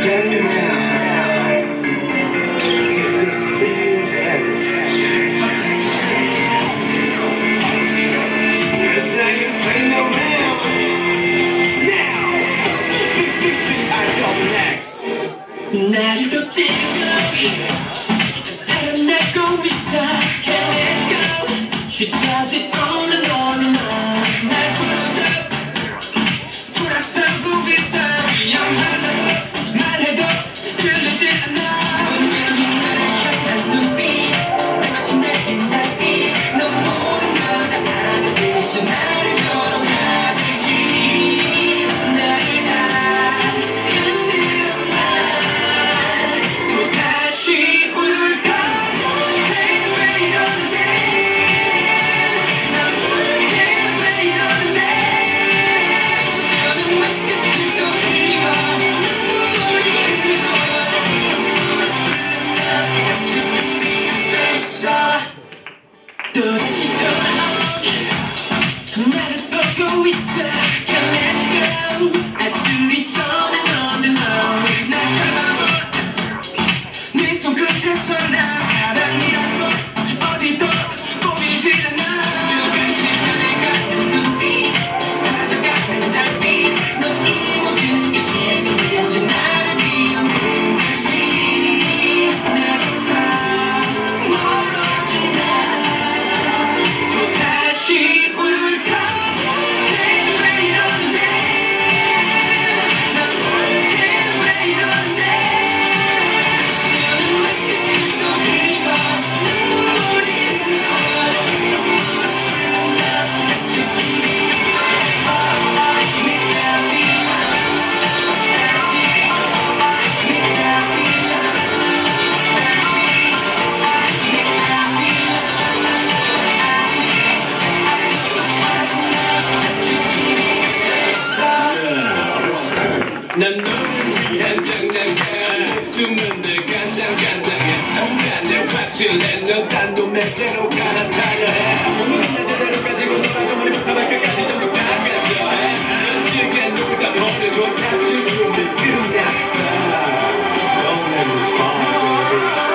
Getting now. Is this reinvent? Yes, I am playing around. Now, I don't next. 나를 또 찔러. 사람 날고 있어. Can't let go. She does it on and on and on. 날 부르듯 돌아서고 있어. 위험하다고 말해도 들리지 않아. 향한 눈빛 마치 내게 날빛. 너 모든 걸 다 아는 듯이 나를 조롱하듯이 나를 다 흔들어봐. 또다시 울까. 왜 이러는데 난 모르게 왜 이러는데 너는 왜 끝을 또 흘리고 눈물이 흘리고 준비됐어. 또다시 나를 보고 있어. Can't let go. I do this on and on and on. 날 잡아봐. 네 손끝에서 난 사랑이라고 어디도 보이질 않아. 조금씩 변해가는 눈빛 사라져가는 달빛. 너 이 모든 게 재미있지. 나를 비우는 듯이 나에게서 멀어진 나. 또다시 울까. 왜 이러는데 난 모르게 왜 이러는데 너는 왜 끝을 또 흘리고 눈물이 난 너를 위한 장난감 숨는데 간장간장해. 내 확실해. 너 단도 내게로 갈아타려 해. 모든 날 제대로 가지고 놀아도 머리부터 발끝까지 전부 다 가져 해. 던지게 누굴 다 버려줘. 같이 준비 끝났어. Don't let me fall, baby.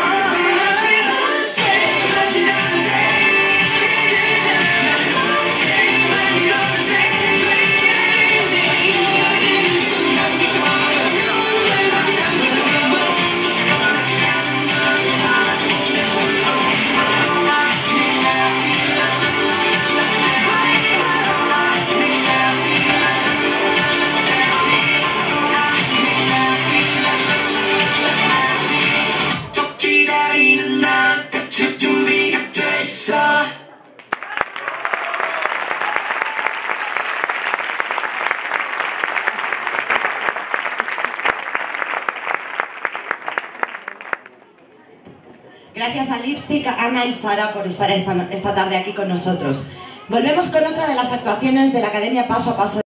기다리는 날 다칠 준비가 돼 있어. Gracias a Lipstick, Ana y Sara por estar esta tarde aquí con nosotros. Volvemos con otra de las actuaciones de la Academia Paso a Paso.